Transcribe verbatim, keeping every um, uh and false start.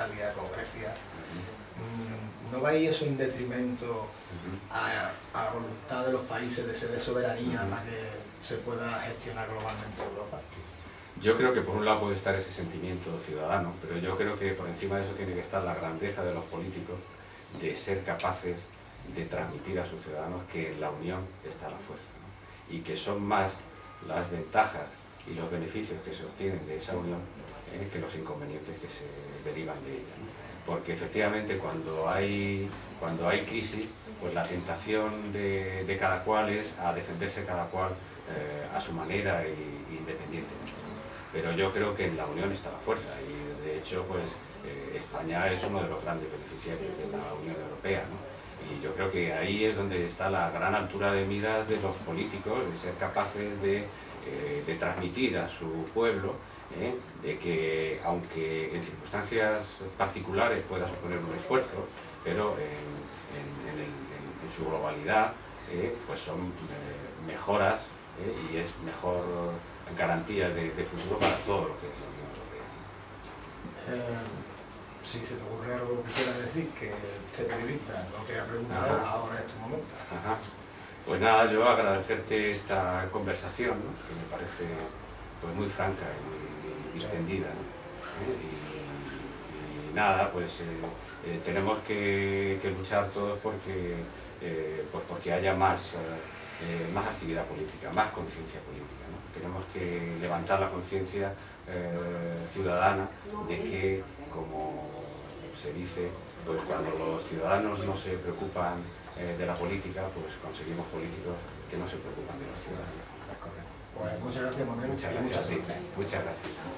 Italia, con Grecia. Uh-huh. ¿No veis eso en detrimento uh-huh. a, a la voluntad de los países de ceder soberanía uh-huh. para que se pueda gestionar globalmente Europa? Yo creo que por un lado puede estar ese sentimiento ciudadano, pero yo creo que por encima de eso tiene que estar la grandeza de los políticos de ser capaces de transmitir a sus ciudadanos que en la unión está la fuerza, ¿no? Y que son más las ventajas y los beneficios que se obtienen de esa unión eh, que los inconvenientes que se derivan de ella, ¿no? Porque efectivamente cuando hay, cuando hay crisis, pues la tentación de, de cada cual es a defenderse cada cual eh, a su manera e independientemente. Pero yo creo que en la unión está la fuerza y de hecho pues eh, España es uno de los grandes beneficiarios de la Unión Europea, ¿no? Y yo creo que ahí es donde está la gran altura de miras de los políticos, de ser capaces de, eh, de transmitir a su pueblo eh, de que aunque en circunstancias particulares pueda suponer un esfuerzo, pero en, en, en, el, en, en su globalidad eh, pues son eh, mejoras eh, y es mejor garantía de, de futuro para todo lo que es la Unión Europea. Eh, si se te ocurre algo que quieras decir, que este periodista no te ha preguntado, Ajá. ahora es tu momento. Ajá. Pues nada, yo agradecerte esta conversación, ¿no? Que me parece pues muy franca y muy distendida, ¿no? ¿Eh? y, y nada, pues eh, eh, tenemos que, que luchar todos porque, eh, pues porque haya más, eh, más actividad política, más conciencia política, ¿no? Tenemos que levantar la conciencia eh, ciudadana de que, como se dice, pues cuando los ciudadanos no se preocupan eh, de la política, pues conseguimos políticos que no se preocupan de los ciudadanos. Pues muchas gracias, Manuel. Muchas gracias. Muchas gracias.